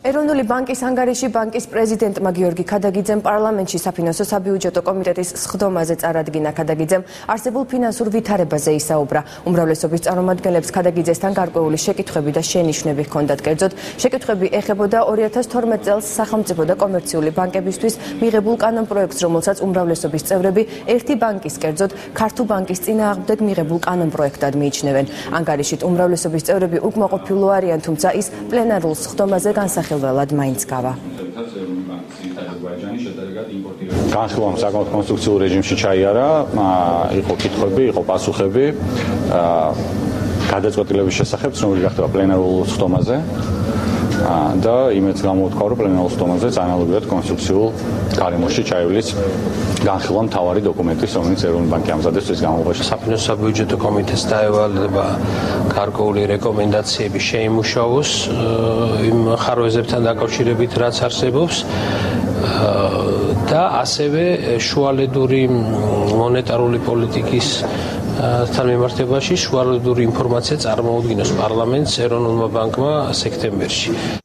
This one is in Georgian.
ეროვნული ბანკის ანგარიში ბანკის პრეზიდენტმა გიორგი ქადაგიძემ პარლამენტში საფინანსო საბიუჯეტო კომიტეტის სხდომაზე წარადგინა. ქადაგიძემ არსებულ ფინანსურ ვითარებაზე ისაუბრა. უმრავლესობის წარმომადგენლებს ქადაგიძესთან გარკვეული შეკითხვები და შენიშვნები ჰქონდათ. კერძოდ, შეკითხვები ეხებოდა 2012 წელს სახელმწიფო და კომერციული ბანკებისთვის მიღებულ კანონპროექტს, რომელსაც უმრავლესობის წევრები ერთი ბანკის, კერძოდ ქართულ ბანკის წინააღმდეგ მიღებულ კანონპროექტად მიიჩნევენ. ანგარიშით უმრავლესობის წევრები უკმაყოფილო არიან, თუმცა ის პლენარულ სხდომაზე განსახილველად მაინც გავა. განხილვამ საკმაოდ კონსტრუქციულ რეჟიმში ჩაიარა, იყო კითხვები, იყო პასუხები, გადაწყვეტილების შესახებ, ცნობილი გახდება პლენარულ სხდომაზე და იმედს გამოვთქვა, რომ პლენარულ სხდომაზე ანალოგიურად კონსტრუქციულ გარემოში ჩაივლის განხილვა მთავარი დოკუმენტის, რომელიც ეროვნული ბანკი ამზადებს წლის განმავლობაში. საფინანსო საბიუჯეტო კომიტეტს დაევალება გარკვეული რეკომენდაციები შეიმუშაოს იმ ხარვეზებთან დაკავშირებით, რაც არსებობს და ასევე შუალედური მონეტარული პოლიტიკის თან მიმართებაში შუალედური ინფორმაცია წარმოუდგინოს პარლამენტს ეროვნულმა ბანკმა სექტემბერში.